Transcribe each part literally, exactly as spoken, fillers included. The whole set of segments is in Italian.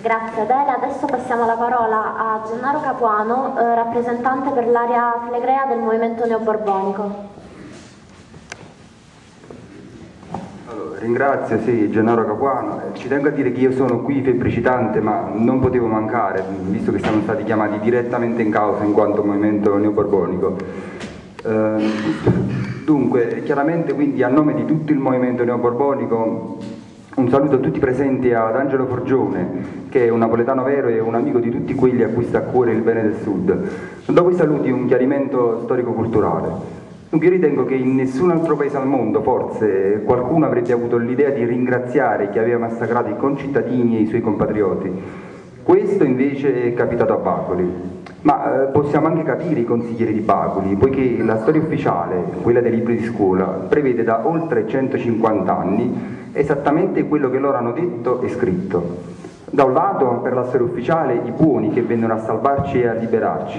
Grazie Adele, adesso passiamo la parola a Gennaro Capuano, eh, rappresentante per l'area Flegrea del movimento neoborbonico. Allora, ringrazio, sì, Gennaro Capuano. Eh, ci tengo a dire che io sono qui febbricitante, ma non potevo mancare, visto che siamo stati chiamati direttamente in causa in quanto movimento neoborbonico. Eh, dunque, chiaramente quindi a nome di tutto il movimento neoborbonico un saluto a tutti i presenti e ad Angelo Forgione, che è un napoletano vero e un amico di tutti quelli a cui sta a cuore il bene del Sud. Dopo i saluti un chiarimento storico-culturale. Dunque io ritengo che in nessun altro paese al mondo forse qualcuno avrebbe avuto l'idea di ringraziare chi aveva massacrato i concittadini e i suoi compatrioti. Questo invece è capitato a Bacoli. Ma eh, possiamo anche capire i consiglieri di Bacoli, poiché la storia ufficiale, quella dei libri di scuola, prevede da oltre centocinquanta anni esattamente quello che loro hanno detto e scritto. Da un lato, per la storia ufficiale, i buoni che vennero a salvarci e a liberarci.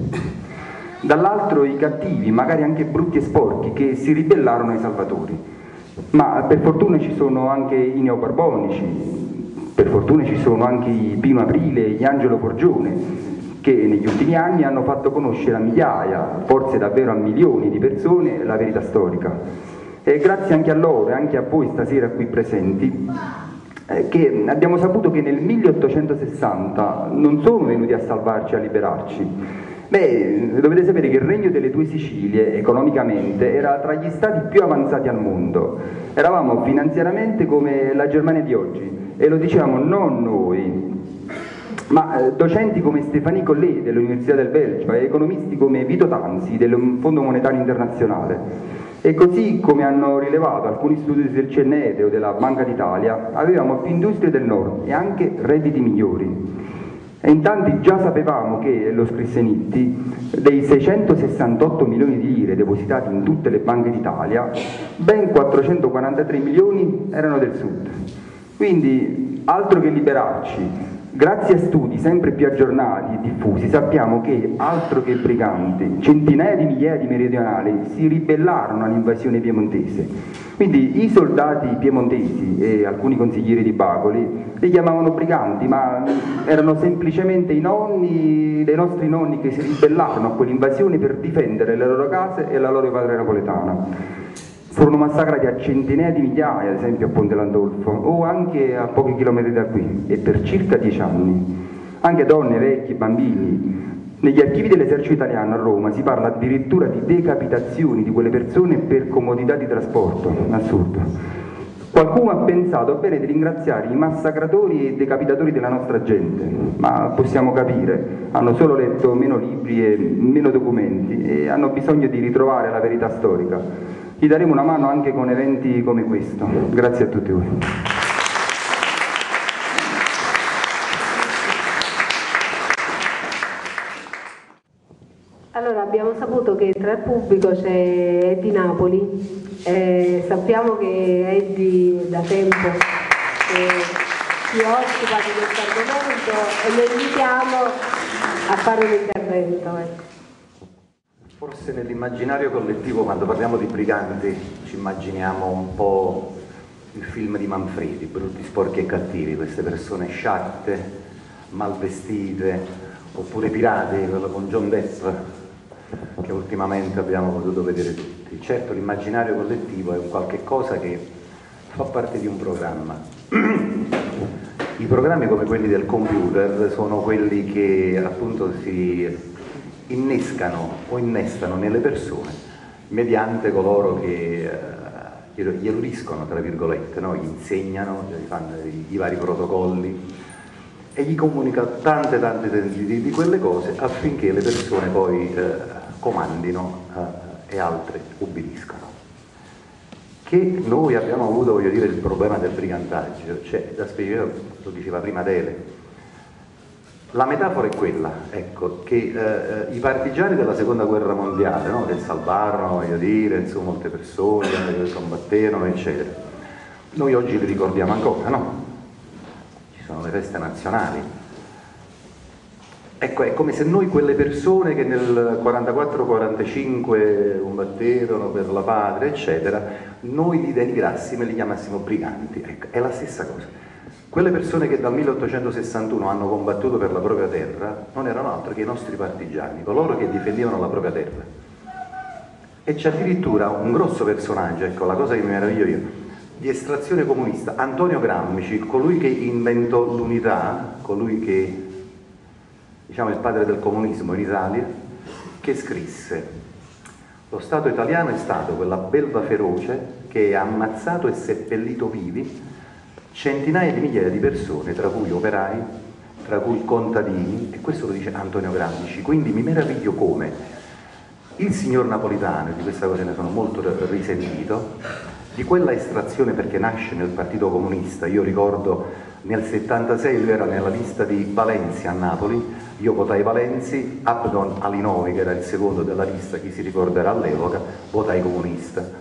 Dall'altro i cattivi, magari anche brutti e sporchi, che si ribellarono ai salvatori. Ma per fortuna ci sono anche i neoborbonici, per fortuna ci sono anche i Pino Aprile e gli Angelo Forgione, che negli ultimi anni hanno fatto conoscere a migliaia, forse davvero a milioni di persone, la verità storica. E grazie anche a loro e anche a voi stasera qui presenti, eh, che abbiamo saputo che nel milleottocentosessanta non sono venuti a salvarci e a liberarci. Beh, dovete sapere che il Regno delle Due Sicilie, economicamente, era tra gli stati più avanzati al mondo. Eravamo finanziariamente come la Germania di oggi, e lo diciamo non noi, ma eh, docenti come Stéphanie Collet dell'Università del Belgio e economisti come Vito Tanzi del Fondo Monetario Internazionale. E così come hanno rilevato alcuni studi del C N E D o della Banca d'Italia, avevamo più industrie del nord e anche redditi migliori. E in tanti già sapevamo che, lo scrisse Nitti, dei seicentosessantotto milioni di lire depositati in tutte le banche d'Italia, ben quattrocentoquarantatré milioni erano del sud. Quindi, altro che liberarci, grazie a studi sempre più aggiornati e diffusi, sappiamo che, altro che briganti, centinaia di migliaia di meridionali si ribellarono all'invasione piemontese. Quindi i soldati piemontesi e alcuni consiglieri di Bacoli li chiamavano briganti, ma erano semplicemente i nonni dei nostri nonni che si ribellarono a quell'invasione per difendere le loro case e la loro patria napoletana. Furono massacrati a centinaia di migliaia, ad esempio a Ponte Landolfo, o anche a pochi chilometri da qui, e per circa dieci anni. Anche donne, vecchi, bambini. Negli archivi dell'esercito italiano a Roma si parla addirittura di decapitazioni di quelle persone per comodità di trasporto. Assurdo. Qualcuno ha pensato bene di ringraziare i massacratori e decapitatori della nostra gente, ma possiamo capire, hanno solo letto meno libri e meno documenti e hanno bisogno di ritrovare la verità storica. Gli daremo una mano anche con eventi come questo. Grazie a tutti voi. Allora, abbiamo saputo che tra il pubblico c'è Eddie Napoli, eh, sappiamo che Eddie da tempo eh, si occupa di questo argomento e lo invitiamo a fare un intervento. Ecco. Forse nell'immaginario collettivo, quando parliamo di briganti, ci immaginiamo un po' il film di Manfredi, brutti, sporchi e cattivi, queste persone sciatte, mal vestite, oppure pirati, quello con John Depp, che ultimamente abbiamo potuto vedere tutti. Certo, l'immaginario collettivo è un qualche cosa che fa parte di un programma. I programmi come quelli del computer sono quelli che appunto si innescano o innestano nelle persone mediante coloro che eh, gli eluriscono, tra virgolette, no? Gli insegnano, gli fanno i, i vari protocolli e gli comunica tante tante di, di quelle cose affinché le persone poi eh, comandino eh, e altre ubbidiscano. Che noi abbiamo avuto, voglio dire, il problema del brigantaggio, cioè, da spiegare, lo diceva prima Adele, la metafora è quella, ecco, che eh, i partigiani della seconda guerra mondiale, no, che salvarono, voglio dire, insomma, molte persone, che combatterono, eccetera, noi oggi li ricordiamo ancora, no? Ci sono le feste nazionali. Ecco, è come se noi quelle persone che nel quarantaquattro quarantacinque combatterono per la patria, eccetera, noi li denigrassimo e li chiamassimo briganti. Ecco, è la stessa cosa. Quelle persone che dal milleottocentosessantuno hanno combattuto per la propria terra non erano altro che i nostri partigiani, coloro che difendevano la propria terra. E c'è addirittura un grosso personaggio, ecco la cosa che mi meraviglio io, di estrazione comunista, Antonio Gramsci, colui che inventò l'unità, colui che, diciamo, il padre del comunismo in Italia, che scrisse: lo Stato italiano è stato quella belva feroce che ha ammazzato e seppellito vivi centinaia di migliaia di persone, tra cui operai, tra cui contadini, e questo lo dice Antonio Gramsci. Quindi mi meraviglio come il signor Napolitano, di questa cosa ne sono molto risentito, di quella estrazione, perché nasce nel Partito Comunista. Io ricordo nel settantasei lui era nella lista di Valenzi a Napoli, io votai Valenzi, Abdon Alinovi, che era il secondo della lista, chi si ricorderà all'epoca, votai comunista.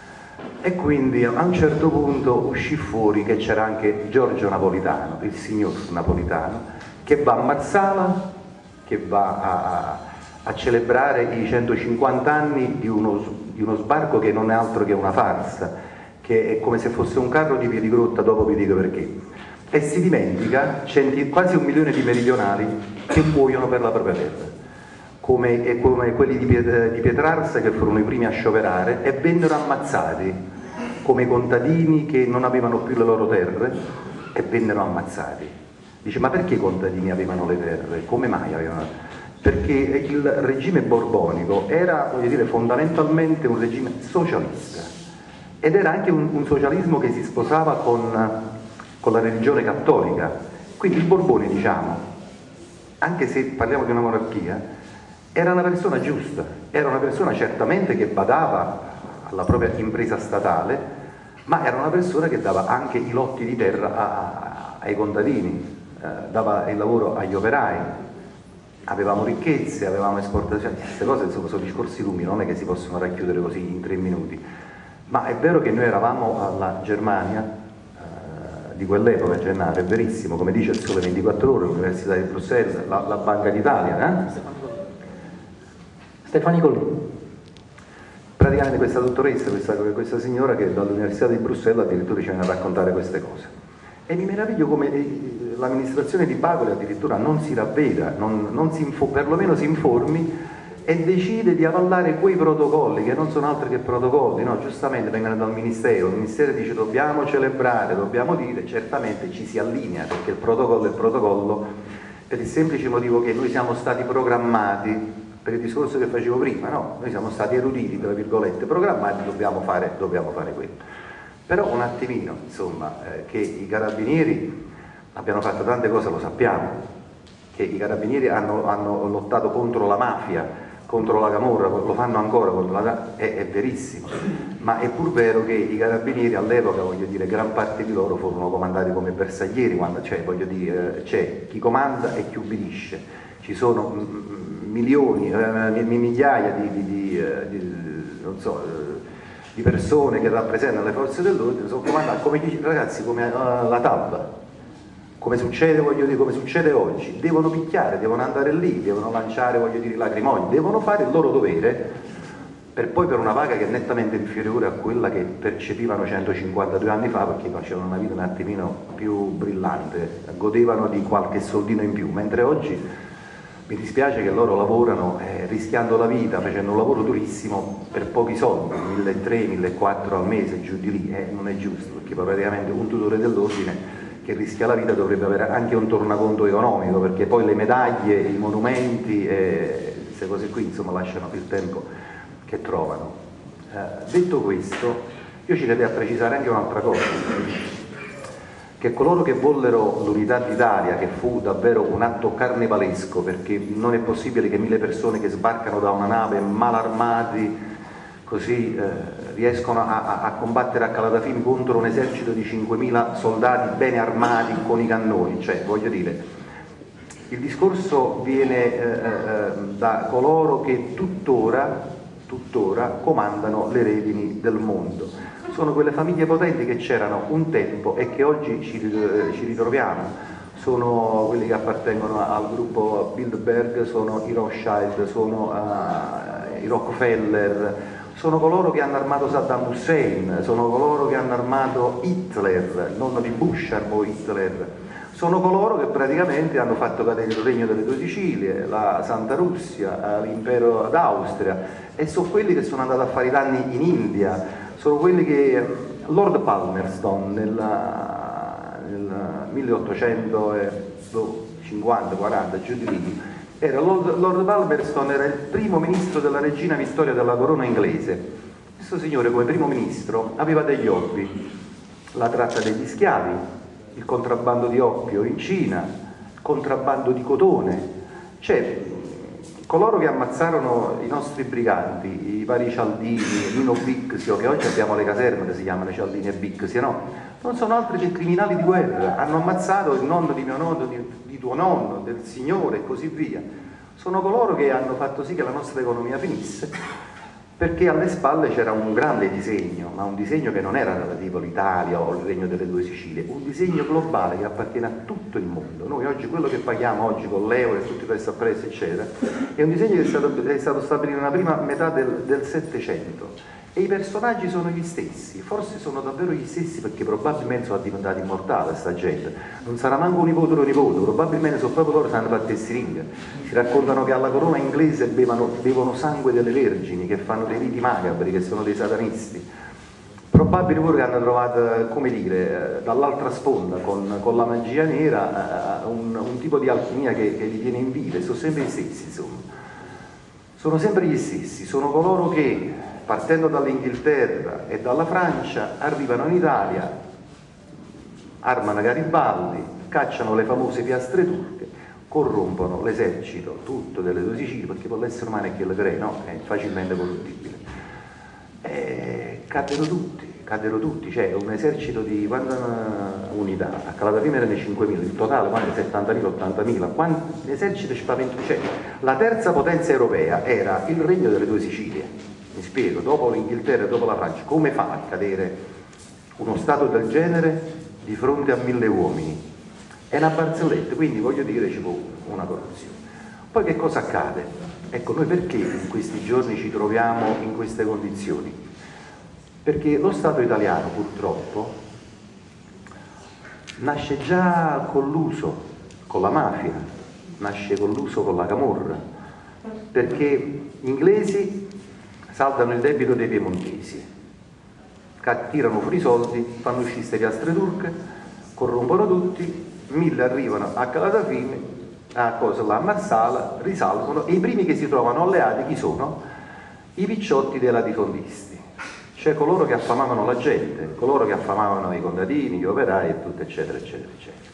E quindi a un certo punto uscì fuori che c'era anche Giorgio Napolitano, il signor Napolitano, che va a Marsala, che va a, a celebrare i centocinquanta anni di uno, di uno sbarco che non è altro che una farsa, che è come se fosse un carro di Piedigrotta, dopo vi dico perché. E si dimentica centi, quasi un milione di meridionali che muoiono per la propria terra, come, come quelli di, di Pietrarsa, che furono i primi a scioperare e vennero ammazzati, come i contadini che non avevano più le loro terre e vennero ammazzati. Dice: ma perché i contadini avevano le terre? Come mai avevano? Perché il regime borbonico era, voglio dire, fondamentalmente un regime socialista, ed era anche un, un socialismo che si sposava con, con la religione cattolica. Quindi il Borbone, diciamo, anche se parliamo di una monarchia, era una persona giusta, era una persona certamente che badava alla propria impresa statale, ma era una persona che dava anche i lotti di terra a, a, ai contadini, eh, dava il lavoro agli operai, avevamo ricchezze, avevamo esportazioni. Queste cose insomma sono discorsi lunghi, non è che si possono racchiudere così in tre minuti, ma è vero che noi eravamo alla Germania eh, di quell'epoca, Gennaro, è verissimo, come dice il Sole ventiquattro Ore, l'Università di Bruxelles, la, la Banca d'Italia, eh? Stefani Colli. Praticamente questa dottoressa, questa, questa signora che dall'Università di Bruxelles addirittura ci viene a raccontare queste cose. E mi meraviglio come l'amministrazione di Bacoli addirittura non si ravveda, non, non si info, perlomeno si informi e decide di avallare quei protocolli che non sono altri che protocolli, no? Giustamente vengono dal Ministero, il Ministero dice dobbiamo celebrare, dobbiamo dire, certamente ci si allinea perché il protocollo è il protocollo, per il semplice motivo che noi siamo stati programmati, per il discorso che facevo prima, no? Noi siamo stati eruditi, tra virgolette, programmati, dobbiamo fare, dobbiamo fare quello. Però un attimino, insomma, eh, che i carabinieri abbiano fatto tante cose lo sappiamo, che i carabinieri hanno, hanno lottato contro la mafia, contro la camorra, lo fanno ancora, la, è, è verissimo, ma è pur vero che i carabinieri all'epoca, voglio dire, gran parte di loro furono comandati come bersaglieri, quando c'è, voglio dire, c'è chi comanda e chi ubbidisce, ci sono m, milioni, eh, migliaia di, di, di, di non so, di persone che rappresentano le forze dell'ordine, sono comandati come ragazzi, come uh, la T A B, come succede, voglio dire, come succede oggi, devono picchiare, devono andare lì, devono lanciare, voglio dire, lacrimogeni, devono fare il loro dovere, per poi per una paga che è nettamente inferiore a quella che percepivano centocinquantadue anni fa, perché facevano una vita un attimino più brillante, godevano di qualche soldino in più, mentre oggi mi dispiace che loro lavorano eh, rischiando la vita, facendo un lavoro durissimo per pochi soldi, milletrecento, millequattrocento al mese, giù di lì, eh, non è giusto, perché praticamente un tutore dell'ordine che rischia la vita dovrebbe avere anche un tornaconto economico, perché poi le medaglie, i monumenti, eh, queste cose qui insomma lasciano il tempo che trovano. Eh, detto questo, io ci tengo a precisare anche un'altra cosa, che coloro che vollero l'unità d'Italia, che fu davvero un atto carnevalesco, perché non è possibile che mille persone che sbarcano da una nave mal armati così eh, riescono a, a combattere a Calatafimi contro un esercito di cinquemila soldati ben armati con i cannoni, cioè voglio dire, il discorso viene eh, eh, da coloro che tuttora, tuttora comandano le redini del mondo. Sono quelle famiglie potenti che c'erano un tempo e che oggi ci, ci ritroviamo, sono quelli che appartengono al gruppo Bilderberg, sono i Rothschild, sono uh, i Rockefeller, sono coloro che hanno armato Saddam Hussein, sono coloro che hanno armato Hitler, il nonno di Bush armò Hitler, sono coloro che praticamente hanno fatto cadere il Regno delle Due Sicilie, la Santa Russia, l'impero d'Austria, e sono quelli che sono andati a fare i danni in India, sono quelli che Lord Palmerston nel, nel milleottocentocinquanta quaranta giù di lì, era Lord, Lord Palmerston era il primo ministro della regina Vittoria della corona inglese. Questo signore come primo ministro aveva degli hobby: la tratta degli schiavi, il contrabbando di oppio in Cina, il contrabbando di cotone, cioè coloro che ammazzarono i nostri briganti, i vari Cialdini, Nino Bixio, che oggi abbiamo le caserme che si chiamano Cialdini e Bixio, no? Non sono altri che criminali di guerra, hanno ammazzato il nonno di mio nonno, di, di tuo nonno, del signore e così via. Sono coloro che hanno fatto sì che la nostra economia finisse, perché alle spalle c'era un grande disegno, ma un disegno che non era relativo all'Italia o al Regno delle Due Sicilie, un disegno globale che appartiene a tutto il mondo. Noi oggi quello che paghiamo oggi con l'euro e tutto il resto a prezzo eccetera, è un disegno che è stato, è stato stabilito nella prima metà del, del Settecento, e i personaggi sono gli stessi, forse sono davvero gli stessi perché probabilmente sono diventati immortali sta gente, non sarà manco un nipote o un nipote, probabilmente sono proprio loro che hanno fatto le siringhe. Si raccontano che alla corona inglese bevano, bevono sangue delle vergini, che fanno dei riti macabri, che sono dei satanisti. Probabile pure che hanno trovato, come dire, dall'altra sponda con, con la magia nera un, un tipo di alchimia che, che li tiene in vita. Sono sempre gli stessi, insomma, sono sempre gli stessi, sono coloro che partendo dall'Inghilterra e dalla Francia arrivano in Italia, armano Garibaldi, cacciano le famose piastre turche, corrompono l'esercito tutto delle Due Sicilie, perché poi l'essere umano è che le crei, no? È facilmente corruttibile. E caddero tutti, caddero tutti, cioè un esercito di quante unità? A Calata prima erano cinquemila, il totale quando settantamila, ottantamila, quanti eserciti spaventosi, cioè la terza potenza europea era il Regno delle Due Sicilie. Mi spiego, dopo l'Inghilterra e dopo la Francia, come fa a cadere uno Stato del genere di fronte a mille uomini? È una barzelletta, quindi voglio dire ci può una corruzione. Poi che cosa accade? Ecco, noi perché in questi giorni ci troviamo in queste condizioni? Perché lo Stato italiano purtroppo nasce già colluso con la mafia, nasce colluso con la camorra, perché gli inglesi saldano il debito dei piemontesi, tirano fuori i soldi, fanno uscire queste piastre turche, corrompono tutti, mille arrivano a Calatafimi, a cosa là, a Marsala, risalgono, e i primi che si trovano alleati chi sono? I picciotti dei latifondisti, cioè coloro che affamavano la gente, coloro che affamavano i contadini, gli operai e tutto eccetera eccetera eccetera.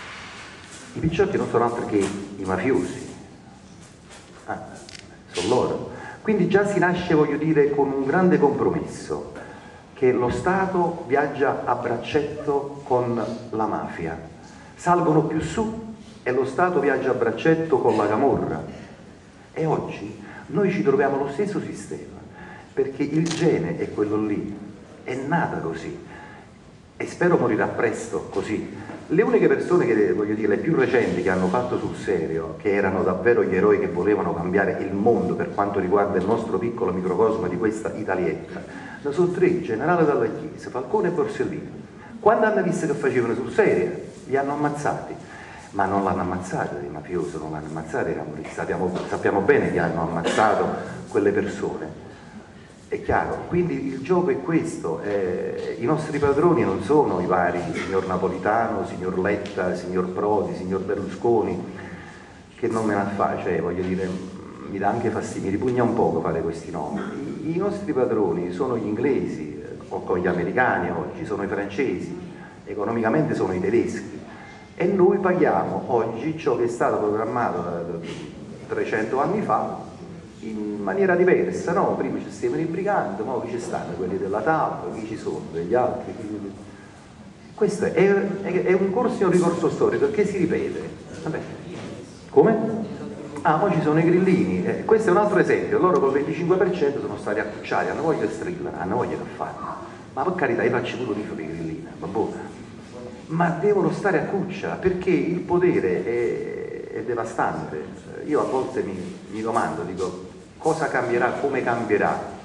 I picciotti non sono altri che i mafiosi, ah, sono loro. Quindi già si nasce, voglio dire, con un grande compromesso, che lo Stato viaggia a braccetto con la mafia, salgono più su e lo Stato viaggia a braccetto con la camorra. E oggi noi ci troviamo lo stesso sistema, perché il gene è quello lì, è nata così e spero morirà presto così. Le uniche persone che, voglio dire, le più recenti che hanno fatto sul serio, che erano davvero gli eroi che volevano cambiare il mondo per quanto riguarda il nostro piccolo microcosmo di questa Italietta, ne sono tre: Generale Dalla Chiesa, Falcone e Borsellino. Quando hanno visto che facevano sul serio, li hanno ammazzati, ma non l'hanno ammazzato i mafiosi, non l'hanno ammazzato i camorristi. Sappiamo, sappiamo bene che hanno ammazzato quelle persone. È chiaro, quindi il gioco è questo, eh, i nostri padroni non sono i vari signor Napolitano, signor Letta, signor Prodi, signor Berlusconi, che non me ne fa, cioè voglio dire, mi dà anche fastidio, mi ripugna un poco fare questi nomi. I, i nostri padroni sono gli inglesi, o con gli americani oggi, sono i francesi, economicamente sono i tedeschi, e noi paghiamo oggi ciò che è stato programmato trecento anni fa, in maniera diversa, no? Prima ci stavano i briganti, ma qui ci stanno quelli della T A P, chi ci sono degli altri. Chi... Questo è, è, è un corso e un ricorso storico che si ripete. Vabbè. Come? Ah, poi ci sono i grillini, eh, questo è un altro esempio, loro col venticinque per cento sono stati accucciati, hanno voglia di strillare, hanno voglia di fare. Ma per carità, io faccio pure l'ifo dei grillini, vabbè. Ma devono stare a cuccia, perché il potere è, è devastante. Io a volte mi, mi domando, dico, cosa cambierà, come cambierà?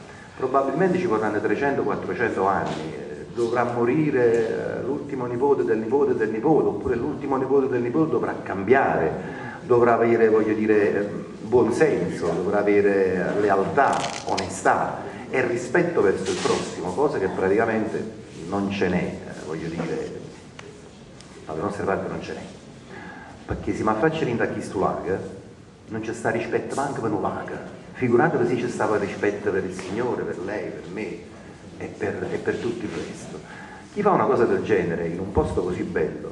probabilmente ci vorranno trecento quattrocento anni, eh, dovrà morire eh, l'ultimo nipote del nipote del nipote, oppure l'ultimo nipote del nipote dovrà cambiare, dovrà avere, voglio dire, buonsenso, dovrà avere lealtà, onestà e rispetto verso il prossimo, cosa che praticamente non ce n'è, eh, voglio dire, dalle nostre parti non ce n'è, perché se mi affaccia in chi stulaga non c'è sta rispetto manco per un'ulaga. Figuratevi se c'è stato rispetto per il Signore, per lei, per me e per, e per tutto il resto. Chi fa una cosa del genere in un posto così bello,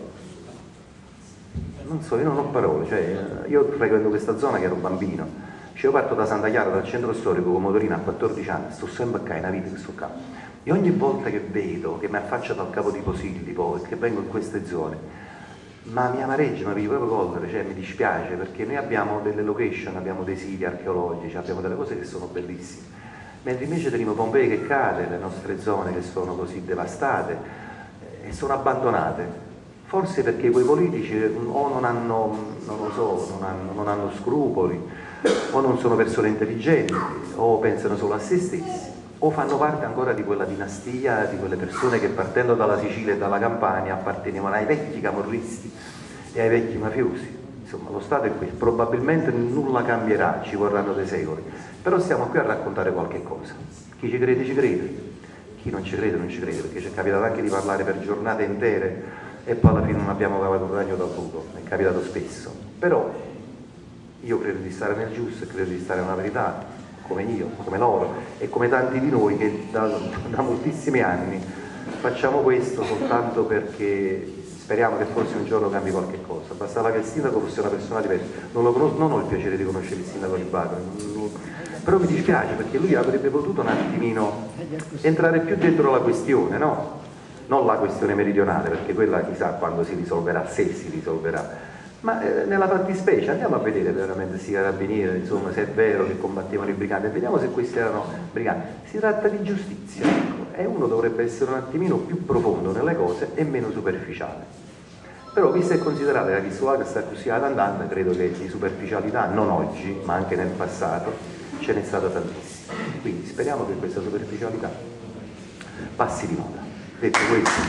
non so, io non ho parole, cioè, io frequento questa zona che ero bambino, cioè, io parto da Santa Chiara, dal centro storico con motorino a quattordici anni, sto sempre qua, è una vita che sto qua, e ogni volta che vedo, che mi affaccio dal capo di Posilli poi, che vengo in queste zone, ma mi amareggia, mi vivo proprio collere, cioè mi dispiace, perché noi abbiamo delle location, abbiamo dei siti archeologici, abbiamo delle cose che sono bellissime, mentre invece teniamo Pompei che cade, le nostre zone che sono così devastate eh, e sono abbandonate, forse perché quei politici o non hanno, non lo so, non hanno, non hanno scrupoli, o non sono persone intelligenti, o pensano solo a se stessi, o fanno parte ancora di quella dinastia, di quelle persone che partendo dalla Sicilia e dalla Campania appartenevano ai vecchi camorristi e ai vecchi mafiosi. Insomma, lo Stato è qui, probabilmente nulla cambierà, ci vorranno dei secoli, però stiamo qui a raccontare qualche cosa. Chi ci crede ci crede, chi non ci crede non ci crede, perché ci è capitato anche di parlare per giornate intere e poi alla fine non abbiamo cavato un ragno dal buco, è capitato spesso. Però io credo di stare nel giusto e credo di stare nella verità, come io, come loro e come tanti di noi che da, da moltissimi anni facciamo questo soltanto perché speriamo che forse un giorno cambi qualche cosa. Bastava che il sindaco fosse una persona diversa. Non lo conosco, non ho il piacere di conoscere il sindaco di Bacro, però mi dispiace perché lui avrebbe potuto un attimino entrare più dentro la questione, no? Non la questione meridionale, perché quella chissà quando si risolverà, se si risolverà. Ma eh, nella fattispecie andiamo a vedere veramente questi carabinieri, insomma, se è vero che combattevano i briganti, vediamo se questi erano briganti. Si tratta di giustizia, ecco, e uno dovrebbe essere un attimino più profondo nelle cose e meno superficiale. Però visto e considerato che la Chissolaga sta così andando, credo che di superficialità, non oggi, ma anche nel passato, ce n'è stata tantissima. Quindi speriamo che questa superficialità passi di moda. Detto questo,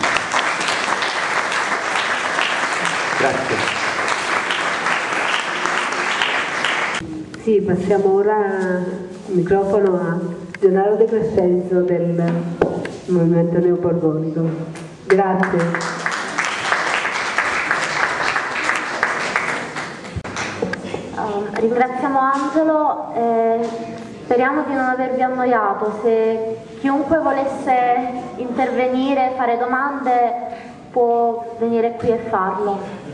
grazie. Sì, passiamo ora il microfono a Gennaro De Crescenzo del Movimento Neoborbonico. Grazie. Um, ringraziamo Angelo, eh, speriamo di non avervi annoiato. Se chiunque volesse intervenire, fare domande, può venire qui e farlo.